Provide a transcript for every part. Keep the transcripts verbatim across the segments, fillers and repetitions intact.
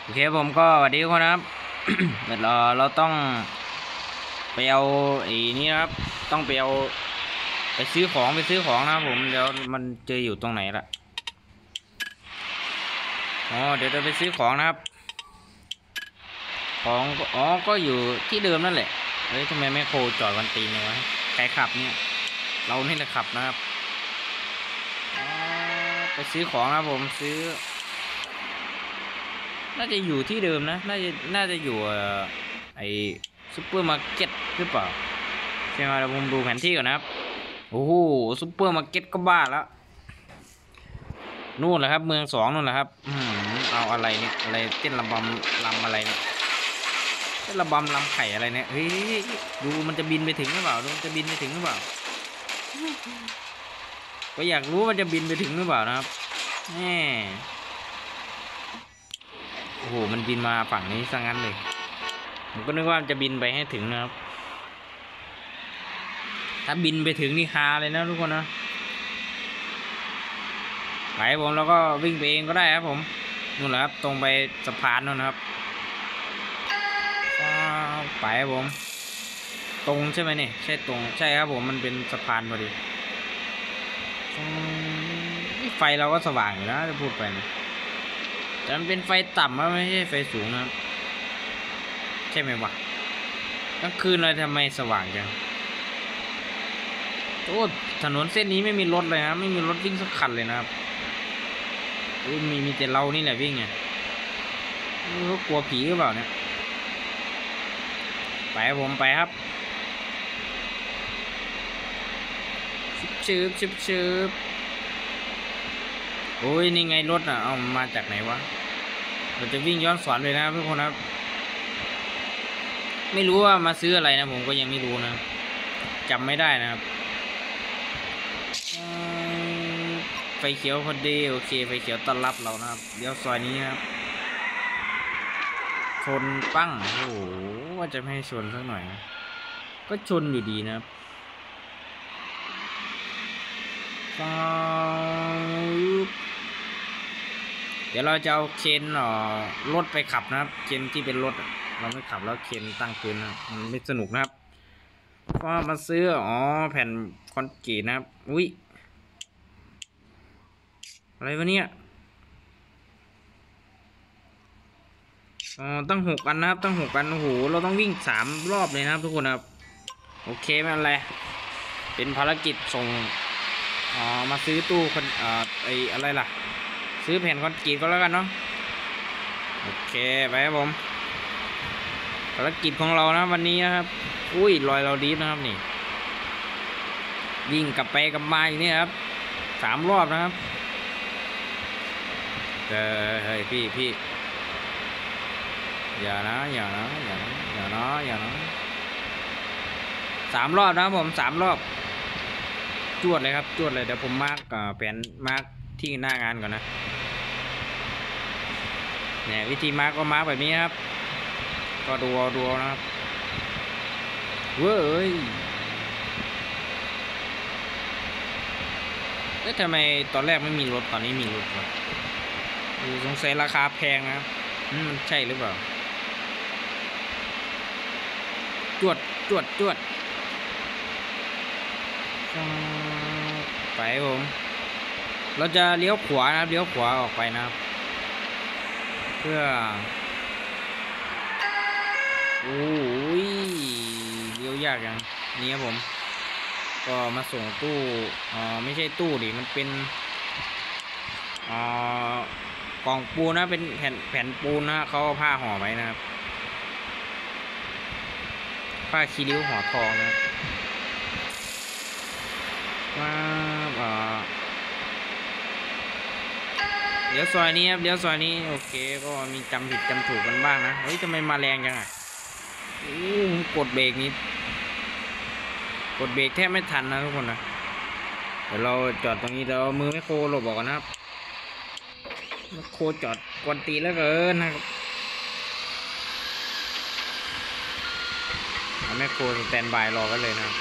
โอเคผมก็สวัสดีทุกคนนะครับ เดี๋ยวเราเราต้องไปเอาไอ้นี่นะครับต้องไปเอาไปซื้อของไปซื้อของนะครับผมเดี๋ยวมันเจออยู่ตรงไหนล่ะอ๋อเดี๋ยวเราไปซื้อของนะครับของอ๋อก็อยู่ที่เดิมนั่นแหละเฮ้ยทำไมแม่โคจอดวันตีนเลยวะใครขับเนี่ยเรานี่แหละขับนะครับอ๋อไปซื้อของนะครับผมซื้อน่าจะอยู่ที่เดิมนะน่าจะน่าจะอยู่ไอซุปเปอร์มาร์เก็ตหรือเปล่าใช่ไหมเราผมดูแผนที่ก่อนนะครับโอ้โหซุปเปอร์มาร์เก็ตก็บ้าแล้วนู่นแหละครับเมืองสองนู่นแหละครับอืมเอาอะไรเนี่ยอะไรเต้นระบำลำอะไรเนี่ยเต้นระบำลำไข่อะไรเนี่ยเฮ้ยดูมันจะบินไปถึงหรือเปล่าดูมันจะบินไปถึงหรือเปล่าก็อยากรู้มันจะบินไปถึงหรือเปล่านะครับแหมโอ้โหมันบินมาฝั่งนี้ซะงั้นเลยผมก็นึกว่ามันจะบินไปให้ถึงนะครับถ้าบินไปถึงนี่ฮาเลยนะทุกคนนะไหลผมแล้วก็วิ่งไปเองก็ได้ครับผมนู่นแหละครับตรงไปสะพานนู่นนะครับไปครับผมตรงใช่ไหมเนี่ยใช่ตรงใช่ครับผมมันเป็นสะพานพอดีไฟเราก็สว่างอยู่นะจะพูดไปนะแต่มันเป็นไฟต่ำนะไม่ใช่ไฟสูงนะครับใช่ไหมวะกลางคืนเลยทำไมสว่างจังโอ้ถนนเส้นนี้ไม่มีรถเลยนะไม่มีรถวิ่งสักคันเลยนะครับมีมีแต่เรานี่แหละวิ่งไงเขากลัวผีหรือเปล่าเนี่ยไปผมไปครับชืบชืบชืบโอ้ยนี่ไงรถอ่ะเอามาจากไหนวะเราจะวิ่งย้อนสอนเลยนะทุกคนครับไม่รู้ว่ามาซื้ออะไรนะผมก็ยังไม่รู้นะจำไม่ได้นะครับไฟเขียวพอดีโอเคไฟเขียวต้อนรับเรานะครับเดี๋ยวซอยนี้ครับชนปั้งโอ้โหว่าจะไม่ให้ชนสักหน่อยก็ชนอยู่ดีนะครับเดี๋ยวเราจะเอาเคนอ่อรถไปขับนะครับเคนที่เป็นรถเราไม่ขับแล้วเคนตั้งคืนนะมันไม่สนุกนะครับก็มาซื้ออ๋อแผ่นคอนกรีตนะครับอุ้ยอะไรวะเนี่ยอ๋อตั้งหกอันนะครับตั้งหกอันโอ้โหเราต้องวิ่งสามรอบเลยนะครับทุกคนครับโอเคไม่เป็นไรเป็นภารกิจส่งอ๋อมาซื้อตู้คนอ่าไออะไรล่ะซื้อแผ่นคอนกรีตก็แล้วกันเนาะโอเคไปครับผมภารกิจของเรานะวันนี้นะครับอุ้ยรอยเราดีนะครับนี่วิ่งกลับไปกลับมาอย่างนี้ครับสามรอบนะครับเฮ้ยพี่พี่อย่านะอย่านะอย่านะอย่านะอย่านะสามรอบนะครับผมสามรอบจวดเลยครับจวดเลยเดี๋ยวผมมาร์กแผนมาร์กที่หน้างานก่อนนะเนี่ยวิธีมาร์กก็มาร์กแบบนี้ครับก็ดูดูนะครับเว้ยเอ๊ะทำไมตอนแรกไม่มีรถตอนนี้มีรถวะสงสัยราคาแพงนะมันใช่หรือเปล่าจวดจวดจวดไปผมเราจะเลี้ยวขวานะครับเลี้ยวขวาออกไปนะครับเพื่อโอ้ยเลี้ยวยากอย่างนี้ครับผมก็มาส่งตู้อ่าไม่ใช่ตู้ดิมันเป็นอ่ากล่องปูนนะเป็นแผ่นแผ่นปูนนะเขาผ้าห่อไว้นะครับผ้าคีริ้วห่อทองนะว่าอ่าเดี๋ยวซอยนี้ครับเดี๋ยวซอยนี้โอเคก็มีจำผิดจำถูกกันบ้างนะเฮ้ยทำไมมาแรงจังอ่ะกดเบรกนี้กดเบรกแทบไม่ทันนะทุกคนนะเดี๋ยวเราจอดตรงนี้เรามือไม่โคหลบบอกกันนะครับโคจอดกวนตีแล้วเกินนะครับแม่โคสแตนบายรอกันเลยนะ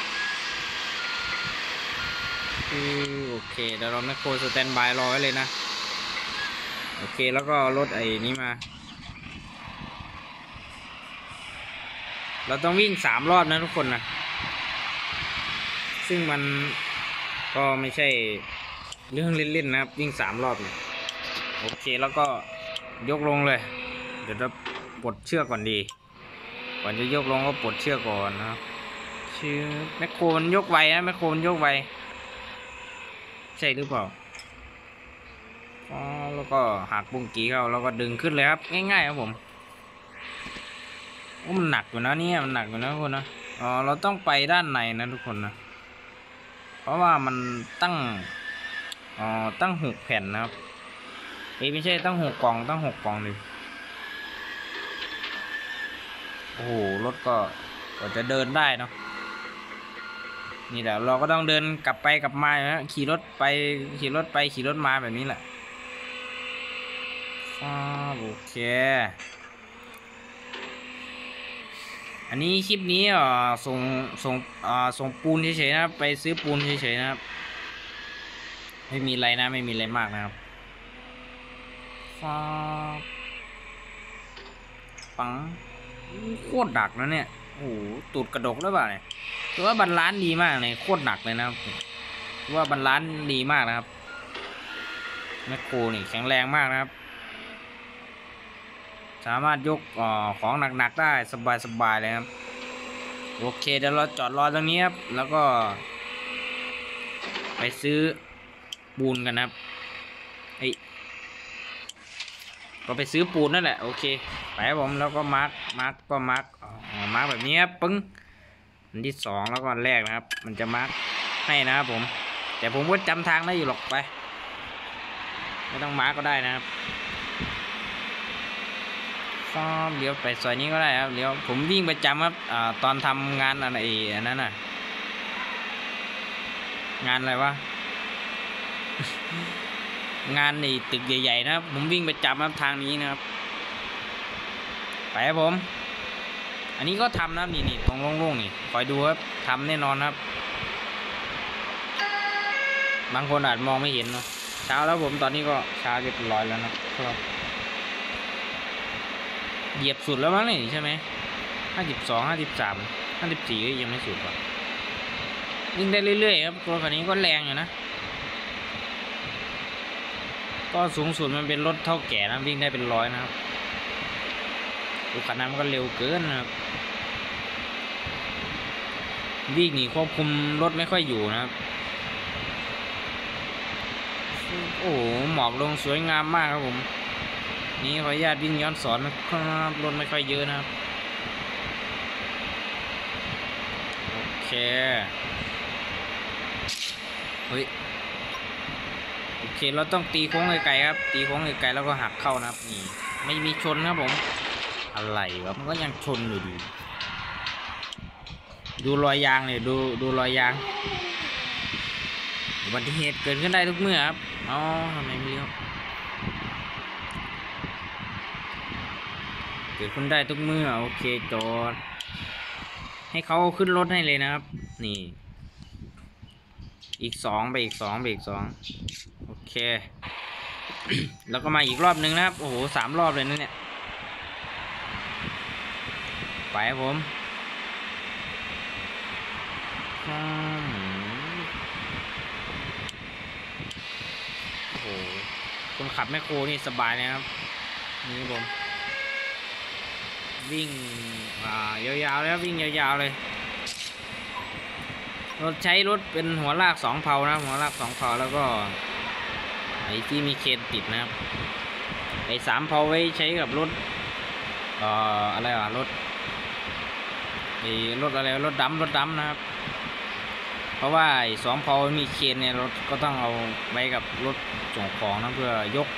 โอเคเดี๋ยวเราแม่โคสแตนบายรอไว้เลยนะโอเคแล้วก็รถไอ้นี้มาเราต้องวิ่งสามรอบนะทุกคนนะซึ่งมันก็ไม่ใช่เรื่องเล่นๆนะครับวิ่งสามรอบโอเคแล้วก็ยกลงเลยเดี๋ยวเราปลดเชือกก่อนดีก่อนจะยกลงก็ปลดเชือกก่อนนะครับเชือกแมคโครมันยกไวนะแมคโครมันยกไวใช่หรือเปล่าอ๋อแล้วก็หักบุ้งกี้เข้าแล้วก็ดึงขึ้นเลยครับง่ายๆครับผมโอ้มันหนักอยู่นะเนี่ยมันหนักอยู่นะทุกคนนะอ๋อเราต้องไปด้านในนะทุกคนนะเพราะว่ามันตั้งอ๋อตั้งหกแผ่นนะครับเอ้ไม่ใช่ตั้งหกกล่องตั้งหกกล่องเลยโอ้โหรถก็ก็จะเดินได้เนาะนี่แหละเราก็ต้องเดินกลับไปกลับมานะขี่รถไปขี่รถไปขี่รถมาแบบนี้แหละโอเคอันนี้คลิปนี้อ่าส่งส่งอ่าส่งปูนเฉยๆนะครับไปซื้อปูนเฉยๆนะครับไม่มีอะไรนะไม่มีอะไรมากนะครับฟ้าปังโคตรดักนะเนี่ยโอ้โหตูดกระดกแล้วเปล่าเนี่ยถือว่าบรรลันดีมากเลยโคตรหนักเลยนะครับถือว่าบรรลันดีมากนะครับแมคโครนี่แข็งแรงมากนะครับสามารถยกอของหนักๆได้สบายๆเลยครับโอเคเดี๋ยวเราจอดรอตรงนี้ครับแล้วก็ไปซื้อปูนกันนะครับไอก็ไปซื้อปูนนั่นแหละโอเคไปครับผมแล้วก็มาร์กมาร์กก็มาร์กมาร์กแบบนี้ครับปึ้งอันที่สองแล้วก็แรกนะครับมันจะมาร์กให้นะครับผมแต่ผมก็จำทางได้อยู่หรอกไปไม่ต้องมาร์กก็ได้นะครับก็เลี้ยวไปซอยนี้ก็ได้ครับเลี้ยวผมวิ่งประจำครับอ่าตอนทำงานอะไรอันนั้นน่ะงานอะไรวะ งานในตึกใหญ่ๆนะครับผมวิ่งประจำครับทางนี้นะครับไปครับผมอันนี้ก็ทำนะนี่นี่ตรงโล่งๆนี่คอยดูครับทำแน่นอนครับบางคนอาจมองไม่เห็นเนาะเช้าแล้วผมตอนนี้ก็เช้าเรียบร้อยแล้วนะครับเหยียบสุดแล้วมั้งนี่ใช่ไหมห้าสิบสองห้าสิบสามห้าสิบสี่ยังไม่สุดว่ะวิ่งได้เรื่อยๆครับตัวคันนี้ก็แรงอยู่นะก็สูงสุดมันเป็นรถเท่าแก่นะวิ่งได้เป็นร้อยนะครับรถคันนั้นมันก็เร็วเกินนะครับวิ่งหนีควบคุมรถไม่ค่อยอยู่นะครับโอ้โหหมอกลงสวยงามมากครับผมนี่ขออนุญาตวิ่งย้อนสอนนะครับรถไม่ค่อยเยอะนะครับโอเคเฮ้ยโอเคเราต้องตีโค้งไกลๆครับตีโค้งไกลๆแล้วก็หักเข้านะครับนี่ไม่มีชนครับผมอะไรวะมันก็ยังชนอยู่ดีดูรอยยางเลยดูดูรอยยางอุบัติเหตุเกิดขึ้นได้ทุกเมื่อครับอ๋อทำไมไม่เลี้ยวเกิดขึ้นได้ทุกเมื่อโอเคจอดให้เขาขึ้นรถให้เลยนะครับนี่อีกสองไปอีกสองไปอีกสองโอเค แล้วก็มาอีกรอบนึงนะครับโอ้โหสามรอบเลยนะเนี่ยไปครับผมโอ้โหคนขับแมคโครนี่สบายนะครับนี่ผมวิ่งอ่ายาวๆแล้ววิ่งยาวๆเลยรถใช้รถเป็นหัวลากสองเพลานะหัวลากสองเพลาแล้วก็ไอ้ที่มีเคนติดนะครับไอ้สามเพลาไว้ใช้กับรถเอ่ออะไรวะรถไอ้รถอะไรรถดำรถดำนะครับเพราะว่าไอ้สองเพลามีเคนเนี่ยรถก็ต้องเอาไว้กับรถส่งของนะเพื่อยก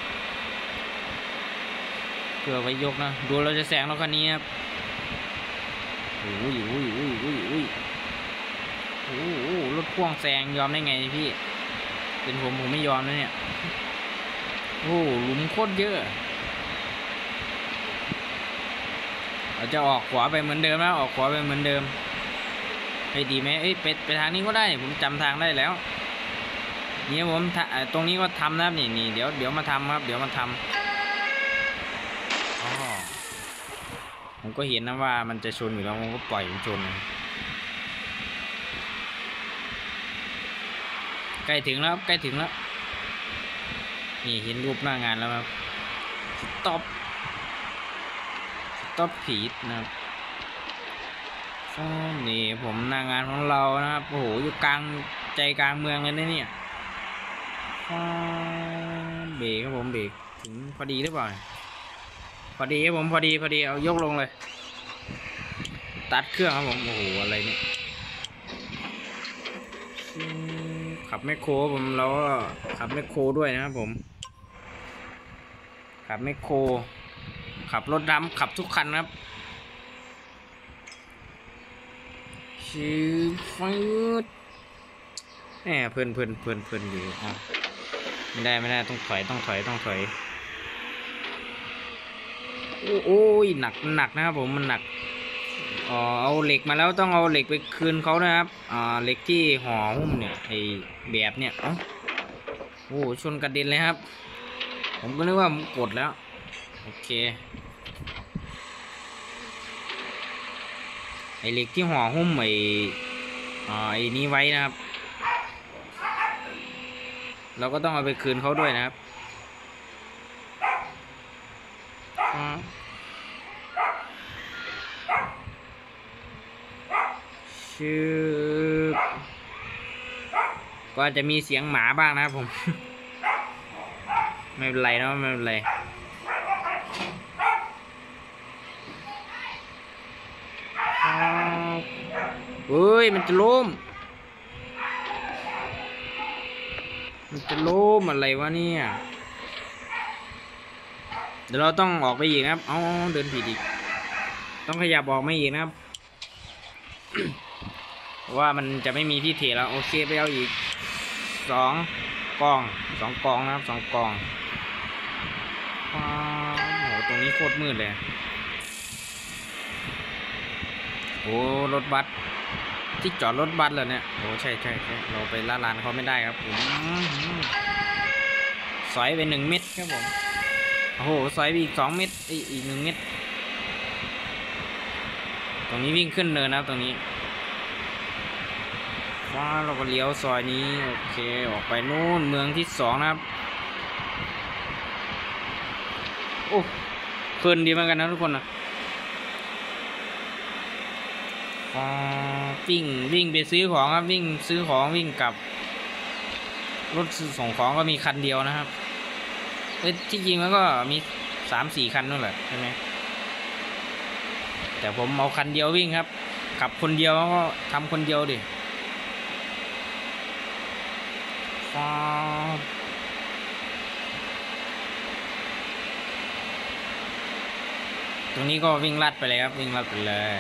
เพื่อไว้ยกนะดูเราจะแซงรถคันนี้ครับอุ้ยอุ้ยอุ้ยอุ้ยอุ้ยโอ้โหรถพ่วงแซงยอมได้ไงพี่เป็นผมผมไม่ยอมนะเนี่ยโอ้หลุมโคตรเยอะเราจะออกขวาไปเหมือนเดิมนะออกขวาไปเหมือนเดิมไปดีไหมเอ้ยไปไปทางนี้ก็ได้ผมจำทางได้แล้วนี่ผมตรงนี้ก็ทำนะนี่นี่เดี๋ยวเดี๋ยวมาทำครับเดี๋ยวมาทำอ๋อผมก็เห็นนะว่ามันจะชนอยู่แล้วผมก็ปล่อยมันชนใกล้ถึงแล้วใกล้ถึงแล้วนี่เห็นรูปหน้างานแล้วครับสต็อปสต็อปผีนะครับนี่ผมหน้างานของเรานะครับโอ้โหอยู่กลางใจกลางเมืองเลยนะเนี่ยเบรกครับผมเบรกถึงพอดีหรือเปล่าพอดีครับผมพอดีพอดีเอายกลงเลยตัดเครื่องครับผมโอ้โหอะไรเนี่ยขับแมคโครผมเราก็ขับแมคโครด้วยนะครับผมขับแมคโครขับรถดำขับทุกคันครับชิฟืดแหมเพลินเพลินเพลินเพลินอยู่อ่ะไม่ได้ไม่ได้ต้องถอยต้องถอยต้องถอยโอ้ยหนักหนักนะครับผมมันหนักอ๋อเอาเหล็กมาแล้วต้องเอาเหล็กไปคืนเขานะครับอ่าเหล็กที่ห่อหุ้มเนี่ยไอแบบเนี่ยอ๋อโอ้ชนกระเด็นเลยครับผมก็นึกว่าผมกดแล้วโอเคไอเหล็กที่ห่อหุ้มไออ่าไอนี้ไว้นะครับเราก็ต้องเอาไปคืนเขาด้วยนะครับชื่อก็จะมีเสียงหมาบ้างนะครับผมไม่เป็นไรนะไม่เป็นไรเฮ้ยมันจะล้มมันจะล้มอะไรวะเนี่ยเดี๋ยวเราต้องออกไปอีกนะครับเอาเดินผิดอีกต้องขยับออกมาอีกนะครับ ว่ามันจะไม่มีที่เทแล้วโอเคไปเอาอีกสองกองสองกองนะครับสองกองโอ้โหตรงนี้โคตรมืดเลยโอ้รถบัสที่จอดรถบัสเลยเนี่ยโอ้ใช่ใช่ใช่เราไปล่าร้านเขาไม่ได้ครับผมสอยไปหนึ่งเม็ดครับผมโอ้โหสอยไปอีกสองเม็ดอีกหนึ่งเม็ดตรงนี้วิ่งขึ้นเนินนะครับตรงนี้ว้าเราก็เลี้ยวซอยนี้โอเคออกไปนู่นเมืองที่สองนะครับโอ้เพลินดีเหมือนกันนะทุกคนนะวิ่งวิ่งไปซื้อของครับวิ่งซื้อของวิ่งกลับรถส่งของก็มีคันเดียวนะครับเอ้ยที่จริงมันก็มีสามสี่คันนั่นแหละใช่ไหมแต่ผมเอาคันเดียววิ่งครับขับคนเดียวก็ทำคนเดียวดิตรงนี้ก็วิ่งลัดไปเลยครับวิ่งลัดไปเลย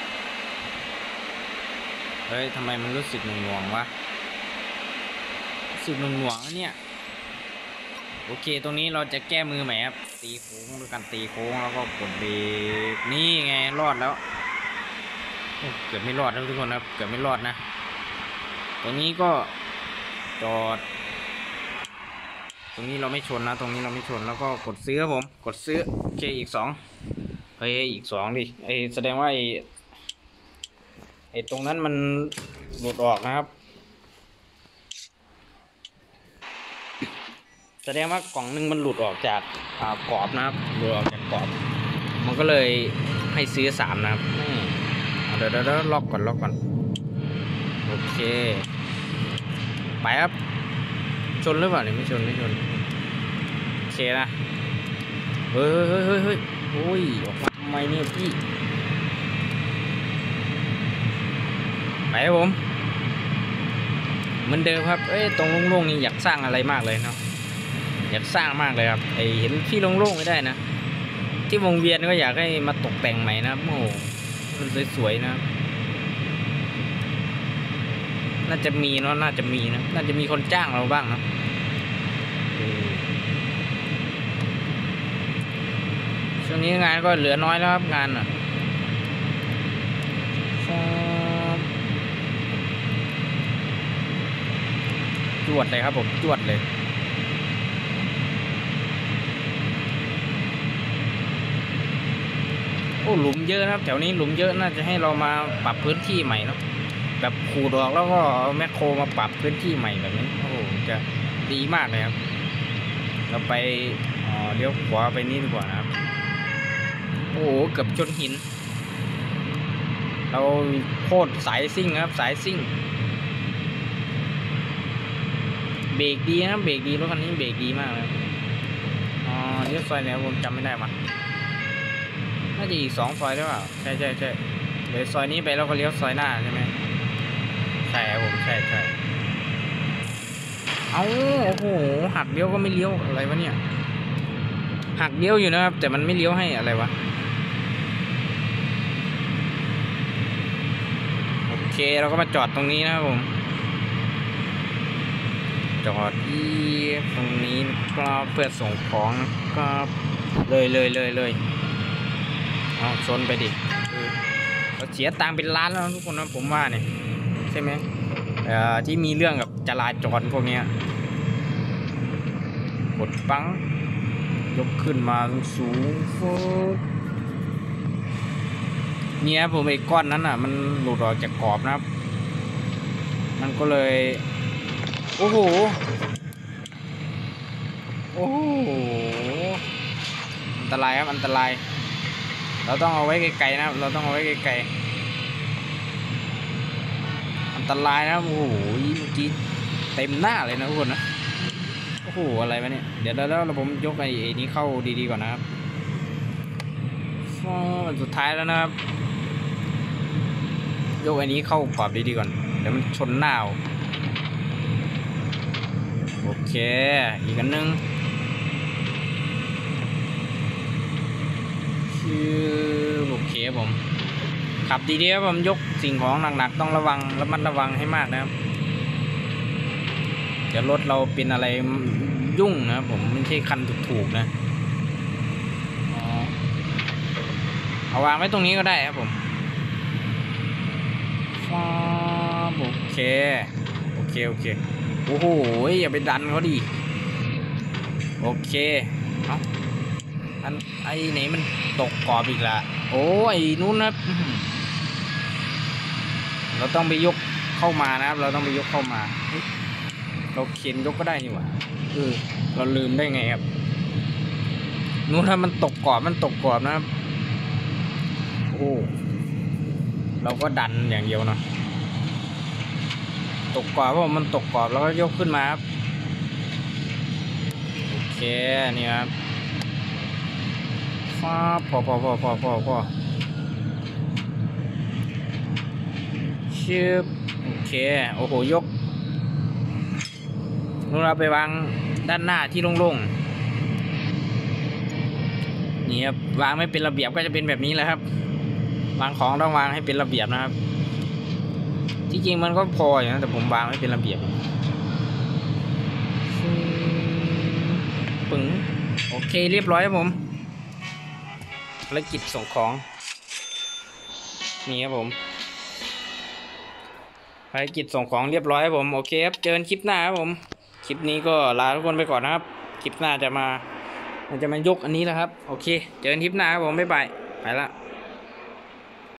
เฮ้ยทำไมมันรู้สึกหน่วงๆวะรู้สึกหน่วงๆเนี่ยโอเคตรงนี้เราจะแก้มือใหม่ครับตีโค้งด้วยกันตีโค้งแล้วก็กดเบรกนี่ไงรอดแล้วเกือบไม่รอดนะทุกคนครับเกือบไม่รอดนะตรงนี้ก็จอดตรงนี้เราไม่ชนนะตรงนี้เราไม่ชนแล้วก็กดซื้อครับผมกดซื้อโอเคอีกสองเฮ้ยอีกสองดิไอแสดงว่าไอไอตรงนั้นมันหลุดออกนะครับแสดงว่ากล่องนึงมันหลุดออกจากกรอบนะครับหลุดออกจากกรอบมันก็เลยให้ซื้อสามนะครับเดี๋ยวเดี๋ยวล็อกก่อนล็อกก่อนโอเคไปครับชนหรือเปล่าเนี่ยไม่ชนไม่ชนโอเคนะเฮ้ยเฮ้ยเฮ้ยเฮ้ยโอ้ยออกมาทำไมเนี่ยพี่ไปครับผมเหมือนเดิมครับเอ้ยตรงโล่งๆนี่อยากสร้างอะไรมากเลยเนาะอยากสร้างมากเลยครับไอเห็นที่โล่งๆไม่ได้นะที่วงเวียนก็อยากให้มาตกแต่งใหม่นะโอ้มันสวยๆนะน่าจะมีเนาะน่าจะมีนะน่าจะมีคนจ้างเราบ้างนะช่วงนี้งานก็เหลือน้อยแล้วครับงานอ่ะจวดเลยครับผมจวดเลยอ้หลุมเยอะนะครับแถวนี้หลุมเยอะน่าจะให้เรามาปรับพื้นที่ใหม่เนาะแบบขูดออกแล้วก็เอาแมคโครมาปรับพื้นที่ใหม่แบบนี้โอ้โหจะดีมากเลยครับเราไปอ๋อเลี้ยวขวาไปนี่ดีกว่านะครับโอ้โหเกือบชนหินเราโคตรสายซิ่งครับสายซิ่งเบรกดีนะเบรกดีรถคันนี้เบรกดีมากเลยอ๋อเลี้ยวซอยไหนผมจำไม่ได้มาน่าจะอีกสองซอยหรือเปล่าใช่ใช่ใช่เดี๋ยวซอยนี้ไปแล้วก็เลี้ยวซอยหน้าใช่ไหมใช่ครับผมใช่ใช่เอาโอ้โหหักเลี้ยวก็ไม่เลี้ยวอะไรวะเนี่ยหักเลี้ยวอยู่นะครับแต่มันไม่เลี้ยวให้อะไรวะโอเคเราก็มาจอดตรงนี้นะครับผมจอดที่ตรงนี้ก็เพื่อส่งของก็เลยเลยเลยเลยเอาชนไปดิเราเสียตังค์เป็นล้านแล้วทุกคนนะผมว่าเนี่ยใช่ไหมเอ่อที่มีเรื่องกับจราจรพวกนี้กดปังยกขึ้นมาสูงฟูเนี่ยผมไอ้ก้อนนั้นอ่ะมันหลุดออกจากกรอบนะครับมันก็เลยโอ้โหโอ้โหอันตรายครับอันตรายเราต้องเอาไว้ไกลๆนะครับเราต้องเอาไว้ไกลๆอันตรายนะโอ้โหเมื่อกี้เต็มหน้าเลยนะทุกคนนะโอ้โหอะไรวะเนี่ยเดี๋ยวแล้วเราผมยกไอ้นี้เข้าดีๆก่อนนะครับสุดท้ายแล้วนะครับยกไอ้นี้เข้ากรอบดีๆก่อนเดี๋ยวมันชนหน้าโอเคอีกอันนึงคือโอเคผมขับดีๆครับผมยกสิ่งของหนักๆต้องระวังระมัดระวังให้มากนะครับเดี๋ยวรถเราเป็นอะไรยุ่งนะผมไม่ใช่คันถูกๆนะเอาวางไว้ตรงนี้ก็ได้ครับผมโอเคโอเคโอเคโอ้โหอย่าไปดันเขาดิโอเคเอาอันไอ้ไหนมันตกกรอบอีกละโอ้ยนู้นนะเราต้องไปยกเข้ามานะครับเราต้องไปยกเข้ามาเราเข็นยกก็ได้นี่หว่าเออเราลืมได้ไงครับนู้นถ้ามันตกกรอบมันตกกรอบนะครับโอ้เราก็ดันอย่างเดียวเนาะตกกรอบเพราะมันตกกรอบแล้วก็ยกขึ้นมาครับโอเคนี่ครับฟ้าพอพอพอพอพอพอชืบโอเคโอ้โหยกเราไปวางด้านหน้าที่โล่งๆนี่ครับวางไม่เป็นระเบียบก็จะเป็นแบบนี้แหละครับวางของต้องวางให้เป็นระเบียบนะครับที่จริงมันก็พออยู่นะแต่ผมวางไม่เป็นระเบียบปึ๋งโอเคเรียบร้อยครับผมภารกิจส่งของนี่ครับผมภารกิจส่งของเรียบร้อยครับผมโอเคครับเจอกันคลิปหน้าครับผมคลิปนี้ก็ลาทุกคนไปก่อนนะครับคลิปหน้าจะมามันจะมายกอันนี้แล้วครับโอเคเจอกันคลิปหน้าครับผมบ๊ายบายไปละ